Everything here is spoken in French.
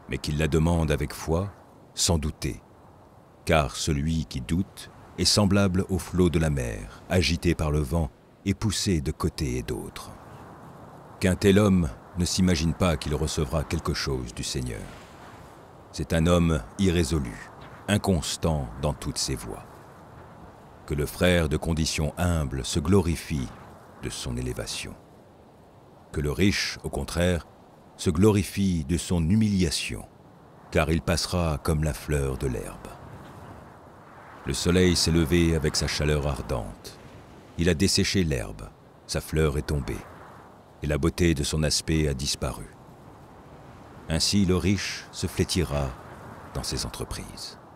mais qu'il la demande avec foi, sans douter. Car celui qui doute est semblable au flot de la mer, agité par le vent et poussé de côté et d'autre. Qu'un tel homme ne s'imagine pas qu'il recevra quelque chose du Seigneur. C'est un homme irrésolu, inconstant dans toutes ses voies. Que le frère de condition humble se glorifie de son élévation. Que le riche, au contraire, se glorifie de son humiliation, car il passera comme la fleur de l'herbe. Le soleil s'est levé avec sa chaleur ardente. Il a desséché l'herbe, sa fleur est tombée, et la beauté de son aspect a disparu. Ainsi le riche se flétira dans ses entreprises.